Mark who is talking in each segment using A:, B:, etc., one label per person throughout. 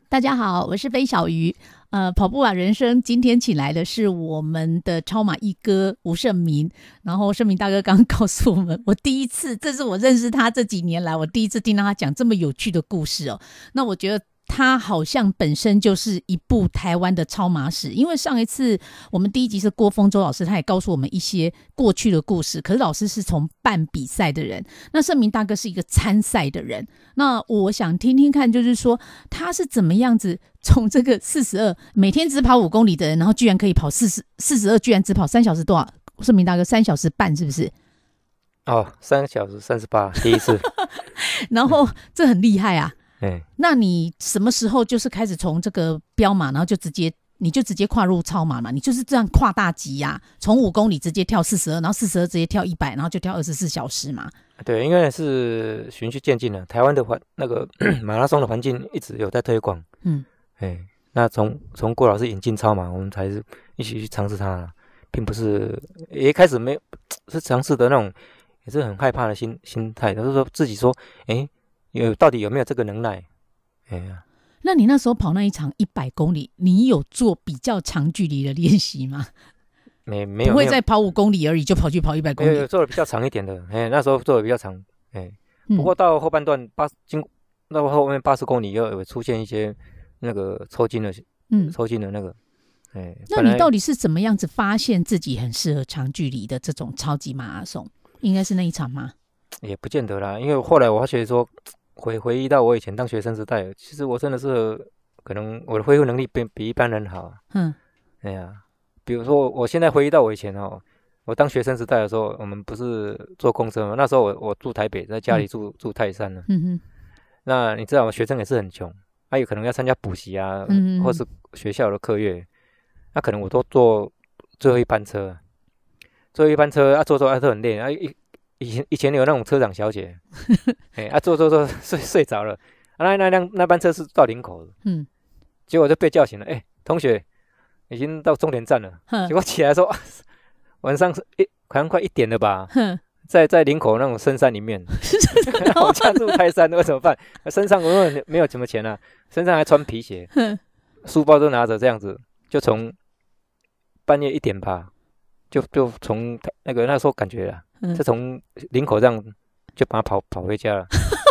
A: 大家好，我是飞小鱼。跑步啊人生今天请来的是我们的超马一哥吴胜民，然后胜民大哥刚刚告诉我们，我第一次，这是我认识他这几年来我第一次听到他讲这么有趣的故事哦。那我觉得他好像本身就是一部台湾的超马史，因为上一次我们第一集是郭丰洲老师，他也告诉我们一些过去的故事，可是老师是从办比赛的人，那胜民大哥是一个参赛的人。那我想听听看，就是说他是怎么样子从这个42每天只跑5公里的人，然后居然可以跑42，居然只跑3小时多少？胜民大哥3小时半是不是？
B: 哦，3小时38，第一次。
A: 然后这很厉害啊。
B: 那
A: 你什么时候就是开始从这个标马，然后你就直接跨入超马嘛？你就是这样跨大级呀，从5公里直接跳42，然后42直接跳100，然后就跳24小时嘛？
B: 对，因为是循序渐进的，台湾的那个马拉松的环境一直有在推广。那从郭老师引进超马，我们才是一起去尝试它，并不是一开始没有是尝试的那种，也是很害怕的心态，就是说自己说，到底有没有这个能耐？
A: 那你那时候跑那一场100公里，你有做比较长距离的练习吗？
B: 没有，
A: 不会再跑5公里而已就跑去跑100公里？
B: 有做的比较长一点的，那时候做的比较长，不过到后半段到后面80公里又有出现一些那个抽筋的那个，
A: 那你到底是怎么样子发现自己很适合长距离的这种超级马拉松？应该是那一场吗？
B: 也不见得啦，因为后来我发觉说，回忆到我以前当学生时代，其实我真的是可能我的恢复能力比一般人好。比如说我现在回忆到我以前我当学生时代的时候，我们不是坐公车吗？那时候我住台北，在家里住泰山了。那你知道我学生也是很穷，有可能要参加补习啊，或是学校的课业，那可能我都坐最后一班车，坐都很累以前有那种车长小姐，坐睡着了，那班车是到林口的，结果就被叫醒了，同學已經到終點站了，結果起來說，晚上好像快1點了吧，在林口那種深山裡面，我家住泰山，我怎麼辦？身上我沒有什麼錢啊，身上還穿皮鞋，書包都拿着這樣子，就從半夜1點吧，就從那時候感覺啦。就從林口這樣就把它跑回家了。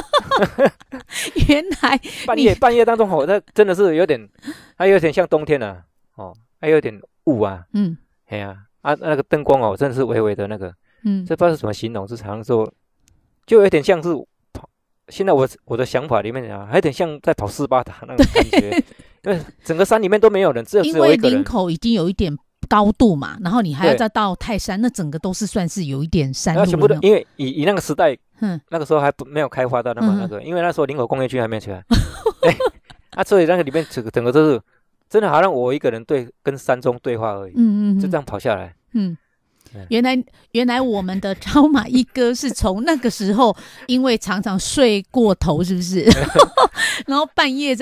A: 原來
B: 半夜當中那真的是有點，它有點像冬天啊，還有點霧啊，那個燈光真的是微微的那個，這不知道是怎麼形容，是好像說就有點像是現在我的想法裡面還有點像在跑斯巴達那種感覺，因為整個山裡面都沒有人，只有一個人。
A: 因為林口已經有一點高度嘛，然後你還要再到泰山，那整個都是算是有一點山路的。全部都
B: 因為以那個時代，那個時候還沒有開發到那麼那個，因為那時候林口工業區還沒有起來，所以那個裡面整個都是真的好像我一個人跟山中對話而已，就這樣跑下來。
A: 原來我們的超馬一哥是從那個時候因為常常睡過頭是不是然後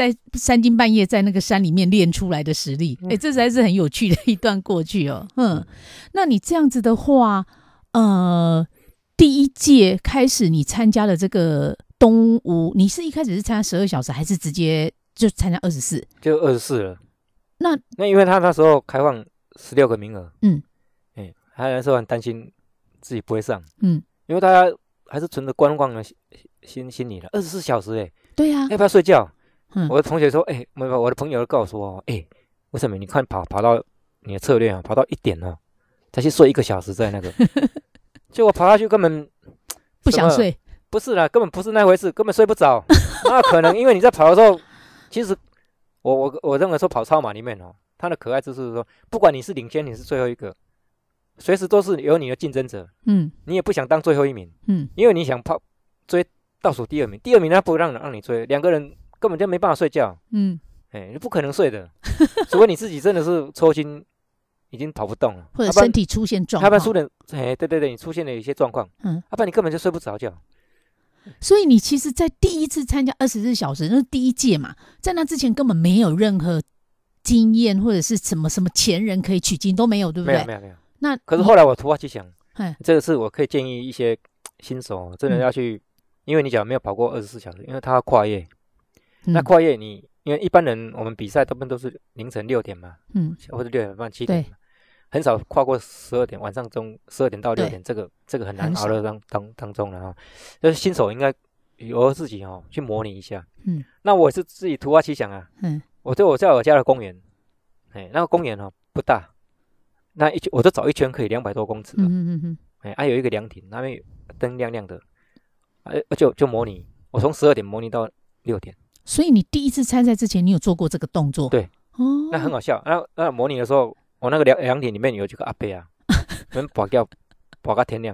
A: 3更半夜在那個山裡面練出來的實力，這實在是很有趣的一段過去哦。那你這樣子的話第一屆開始你參加了這個東吳，你是一開始是參加12小時還是直接就參加24？
B: 就24了。那因為他那時候開放16個名額，他那時候很擔心自己不會上，因為大家還是存着觀望的心理了。24小時
A: 對啊，
B: 要不要睡覺？我的同學說，我的朋友告訴我，為什麼你看跑到你的策略跑到1點再去睡1個小時在那個，結果跑下去根本
A: 不想睡，
B: 不是啦，根本不是那回事，根本睡不着。那可能因為你在跑的時候，其實我認為說跑超馬裡面它的可愛就是說，不管你是領先你是最後一個，隨時都是有你的競爭者，你也不想當最後一名，因為你想追倒數第二名他不讓你追，2個人根本就沒辦法睡覺，你不可能睡的，除非你自己真的是抽筋已經跑不動了，
A: 或者身體出現狀況，
B: 要不然對，你出現了一些狀況，要不然你根本就睡不着覺。
A: 所以你其實在第一次參加24小時，那是第一屆嘛，在那之前根本沒有任何經驗或者是什麼前人可以取經都沒有，對不對？
B: 沒有。
A: 那
B: 可是後來我突發奇想，這個是我可以建議一些新手真的要去，因為你講沒有跑過24小時，因為他要跨越，那跨越你因为一般人我们比赛大部分都是凌晨6点嘛，或者6点半7点嘛，很少跨过12点，晚上中12点到6点，这个很难熬的当中了哈。就是新手应该由自己去模拟一下。那我是自己突发奇想啊，我在我家的公园，那个公园不大，那我就找一圈可以200多公尺的，有一个凉亭，那边灯亮亮的，就模拟，我从12点模拟到6点。
A: 所以你第一次参赛之前，你有做过这个动作？
B: 对，那很好笑。那模拟的时候，我那个凉亭里面有几个阿伯啊，他们拔到天亮。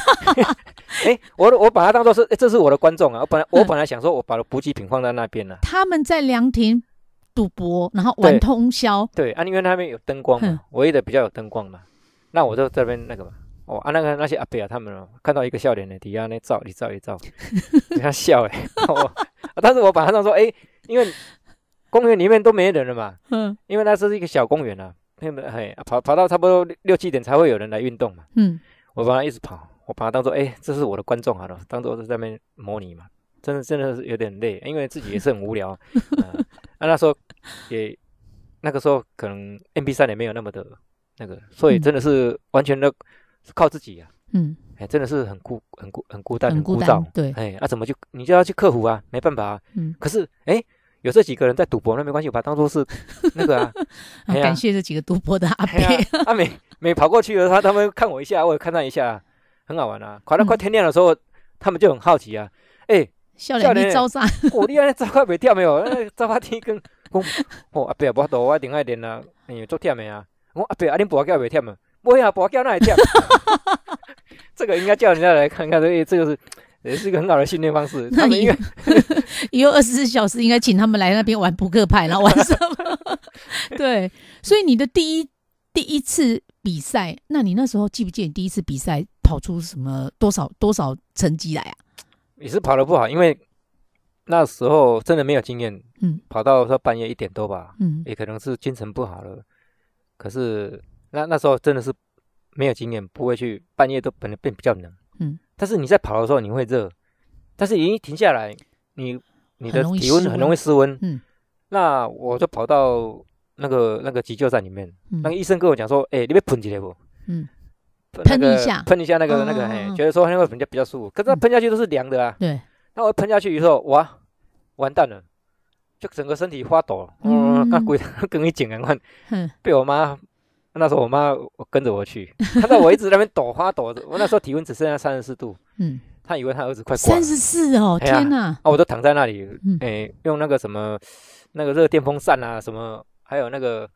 B: 我把它当作是，这是我的观众啊。我本来想说，我把补给品放在那边了。
A: 他们在凉亭赌博，然后玩通宵。
B: 对啊，因为那边有灯光嘛，唯一的比较有灯光嘛。那我就这边那个嘛。那些阿伯啊，他们看到一个笑脸的底下那照，你看笑但是我把它当说，因为公园里面都没人了嘛，因为那是一个小公园啊，跑到差不多6、7点才会有人来运动嘛，我把它一直跑，我把它当做这是我的观众好了，当做是在那边模拟嘛，真的是有点累，因为自己也是很无聊那时候那个时候可能 MP3 也没有那么的那个，所以真的是完全的靠自己啊，真的是很孤单，很枯燥，
A: 对，
B: 怎么你就要去克服啊，没办法啊，可是有这几个人在赌博，那没关系，我把它当作是那个啊，
A: 感谢这几个赌博的阿伯，
B: 每跑过去了，他们看我一下，我也看他一下，很好玩啊。快天亮的时候，他们就很好奇啊，
A: 少年你走啥？
B: 你安尼走快袂忝的哦，走到天光，讲阿伯无度，我一定爱练啊，足忝的啊。我阿伯恁跋筊袂忝啊？不啊，跋筊哪会忝？这个应该叫人家来看看，这个也是一个很好的训练方式。他们因为
A: 以后24小时应该请他们来那边玩扑克牌，然后玩什么？对，所以你的第一次比赛，那你那时候记不记得你第一次比赛跑出什么多少成绩来啊？
B: 也是跑得不好，因为那时候真的没有经验，跑到半夜1点多吧，也可能是精神不好了。可是那时候真的是没有经验，不会去半夜都本来变比较冷，但是你在跑的时候你会热，但是一停下来，你的体温很容易失温，那我就跑到那个急救站里面，那个医生跟我讲说，你要喷一下不？
A: 喷一下
B: 那个觉得说那会比较舒服，可是它喷下去都是凉的啊。
A: 对，
B: 那我喷下去以后，哇，完蛋了，就整个身体发抖，那鬼更一紧啊！被我妈，那时候我妈跟着我去，看到我一直在那边抖，发抖，我那时候体温只剩下34度，她以为她儿子快挂了。
A: 34哦，天哪！
B: 我都躺在那里，用那个什么那个热电风扇啊，什么，还有那个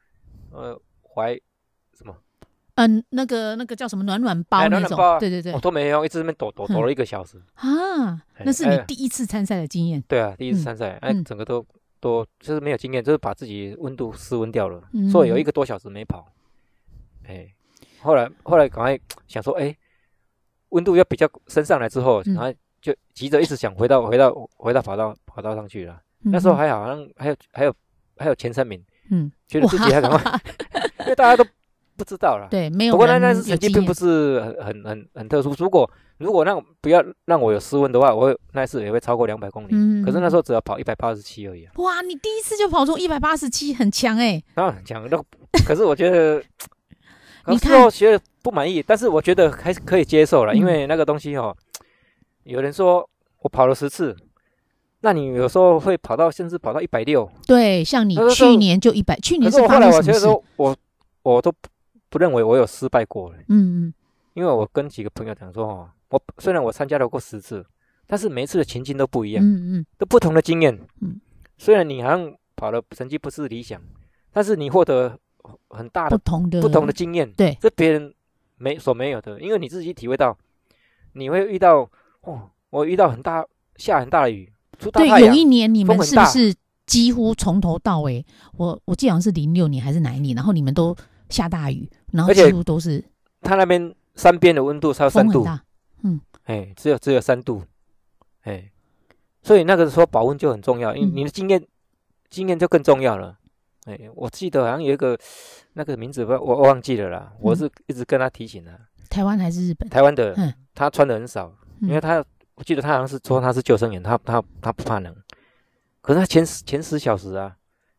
B: 什么。
A: 那个叫什么暖包那种，对，
B: 我都没用，一直在那边抖了1个小时
A: 啊！那是你第一次参赛的经验？
B: 对啊，第一次参赛，整个都就是没有经验，就是把自己温度失温掉了，所以有1个多小时没跑。后来赶快想说，温度要比较升上来之后，然后就急着一直想回到跑道上去了。那时候还好像还有前3名，觉得自己还赶快，因为大家都不知道啦，
A: 对，没有。
B: 不过那次成绩并不是很特殊。如果不要让我有失温的话，我那次也会超过200公里。可是那时候只要跑187而已。
A: 哇，你第一次就跑出187，很强
B: 很强。可是我觉得，你看学得不满意，但是我觉得还是可以接受了，因为那个东西有人说我跑了10次，那你有时候会甚至跑到160。对，
A: 像你去年就100，去年是发生什么事？
B: 可是后来我觉得我都不认为我有失败过，因为我跟几个朋友讲说，我虽然我参加了过10次，但是每一次的情境都不一样，都不同的经验，虽然你好像跑的成绩不是理想，但是你获得很大的不同的经验，
A: 对，
B: 这别人没有的，因为你自己体会到，你会遇到我遇到下很大的雨，出大太阳，
A: 对，有一年你们是不是几乎从头到尾，我记得好像是06年还是哪一年，然后你们都下大雨，然后几乎都是
B: 他那边山边的温度才有3度，只有3度，所以那个时候保温就很重要，你的经验就更重要了。我记得好像有一个那个名字我忘记了啦，我是一直跟他提醒的。
A: 台湾还是日本？
B: 台湾的，他穿的很少，因为我记得他好像是说他是救生员，他不怕冷，可是他前10小时啊，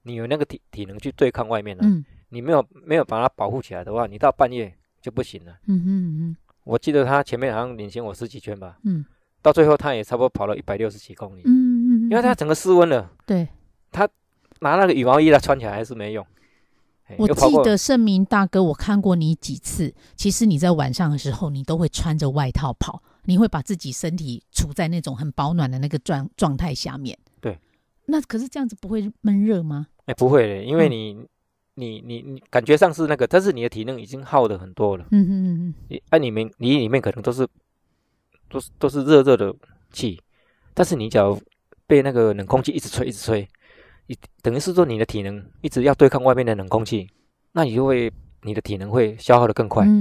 B: 你有那个体能去对抗外面了，你没有把它保护起来的话，你到半夜就不行了。我记得他前面好像领先我10几圈吧，到最后他也差不多跑了160几公里，因为他整个失温了，
A: 对，
B: 他拿那个羽毛衣来穿起来还是没用。
A: 我记得盛明大哥，我看过你几次，其实你在晚上的时候，你都会穿着外套跑，你会把自己身体处在那种很保暖的那个状态下面。
B: 对，那
A: 可是这样子不会闷热吗？
B: 不会的，因为你感觉上是那个，但是你的体能已经耗的很多了。你里面可能都是热的气，但是你只要被那个冷空气一直吹，等于是说你的体能一直要对抗外面的冷空气，那你的体能会消耗的更快。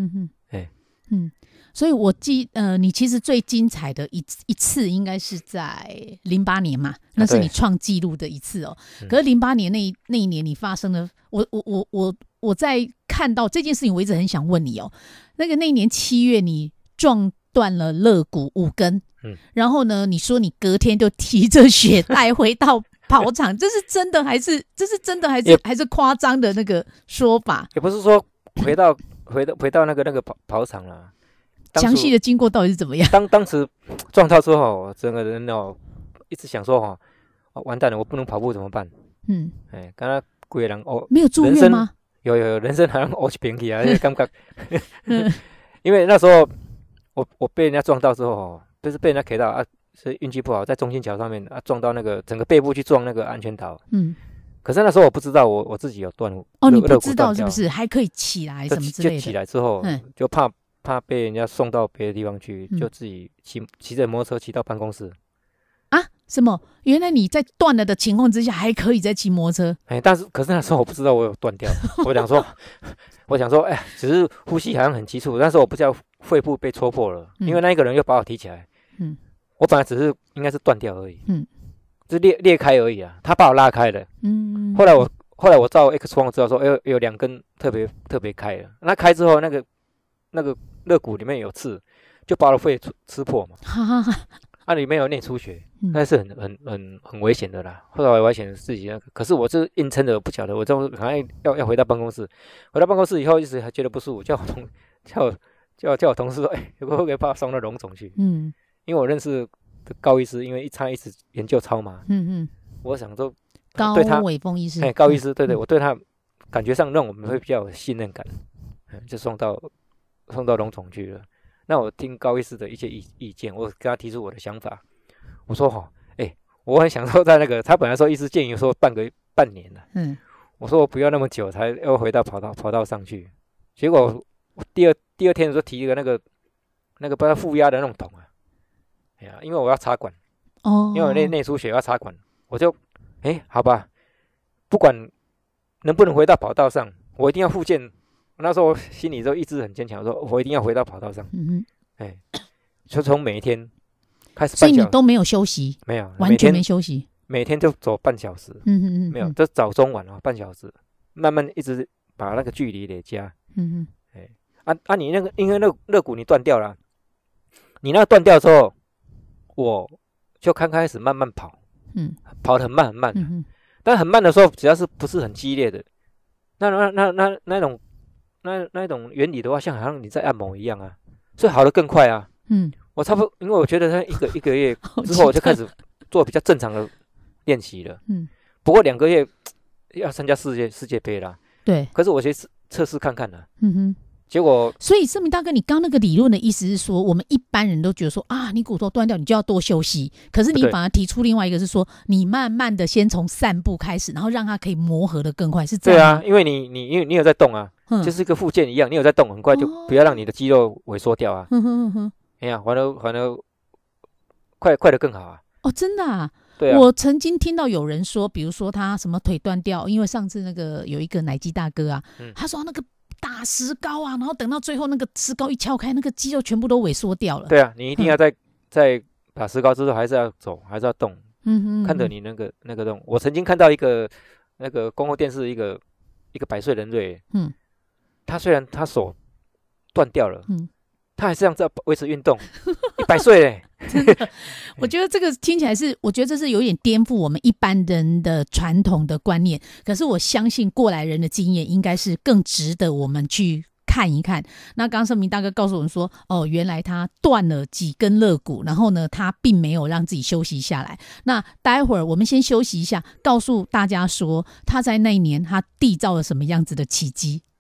A: 所以我你其实最精彩的一次应该是在08年嘛，那是你创纪录的一次哦。可是08年那一年你发生了，我在看到这件事情，我一直很想问你哦。那一年7月你撞断了肋骨5根，然后呢，你说你隔天就提着血袋回到跑场，这是真的还是夸张的那个说法？
B: 也不是说回到那个跑场了。
A: 详细的经过到底是怎么样？
B: 当时撞到之后，整个人一直想说完蛋了，我不能跑步怎么办？刚刚鬼人
A: 没有住院吗？
B: 有人生好像一边去啊，感觉。因为那时候我被人家撞到之后就是被人家 K 到啊，是运气不好，在中心桥上面撞到那个整个背部去撞那个安全岛。可是那时候我不知道我自己有断
A: 你不知道是不是？还可以起来什么之类的？
B: 就起来之后就怕被人家送到别的地方去，就自己骑着摩托车骑到办公室。
A: 啊？什么？原来你在断了的情况之下还可以再骑摩托车？
B: 可是那时候我不知道我有断掉。我想说，只是呼吸好像很急促，但是我不知道肺部被戳破了，因为那一个人又把我提起来。我本来只是应该是断掉而已，就裂开而已啊，他把我拉开了。后来我照 X 光知道说，有2根特别开了。那开之后，那个肋骨里面有刺，就把我的肺吃破嘛。里面有内出血，那是很危险的啦。后来我还险自己可是我是硬撑着，不晓得，我就好像要回到办公室。回到办公室以后，一直还觉得不舒服，叫我同事说，会不会把我送到荣总去？因为我认识高医师，因为他一直研究超马。我想说
A: 高伟峰医师，
B: 高医师，对，我对他感觉上让我们会比较有信任感，就送到荣总去了。那我听高医师的一些意见，我跟他提出我的想法。我说我很想说在那个他本来说医师建议说半年了，我说我不要那么久才要回到跑道上去。结果我第二天的时候提一个那个把它负压的那种桶啊，因为我要插管，因为我内出血要插管，我就好吧，不管能不能回到跑道上，我一定要复健。那时候我心里就意志很坚强，说我一定要回到跑道上。就从每一天开始，
A: 所以你都没有休息？
B: 没有，
A: 完全没休息。
B: 每天就走半小时。没有，就早中晚半小时，慢慢一直把那个距离累加。你那个因为那个肋骨你断掉了，你那个断掉之后，我就开始慢慢跑。跑得很慢很慢。但很慢的时候，只要是不是很激烈的，那种原理的话，好像你在按摩一样啊，所以好得更快啊。我差不多，因为我觉得他一个月之后，我就开始做比较正常的练习了。不过2个月要参加世界杯啦。
A: 对。
B: 可是我先测试看看啦。结果，
A: 所以盛明大哥，你刚那个理论的意思是说，我们一般人都觉得说你骨頭断掉，你就要多休息。可是你反而提出另外一个是说，你慢慢的先从散步开始，然后让它可以磨合的更快，是这样吗？
B: 对啊，因为你有在动啊，就是一个复健一样，你有在动，很快就不要让你的肌肉萎缩掉啊。反而快的更好啊。
A: 真的啊。
B: 对啊，
A: 我曾经听到有人说，比如说他什么腿断掉，因为上次那个有一个奶基大哥啊，他说那个打石膏啊，然后等到最后那个石膏一敲开，那个肌肉全部都萎缩掉了。
B: 对啊，你一定要在打石膏之后还是要走，还是要动。看着你那个动。我曾经看到一个那个公共电视一个100岁人瑞，他虽然他手断掉了， 他还是这样在维持运动，100岁嘞。
A: 真的，我觉得这个听起来是，我觉得这是有点颠覆我们一般人的传统的观念。可是我相信过来人的经验应该是更值得我们去看一看。那刚刚盛明大哥告诉我们说，哦，原来他断了几根肋骨，然后呢，他并没有让自己休息下来。那待会儿我们先休息一下，告诉大家说他在那一年他缔造了什么样子的奇迹。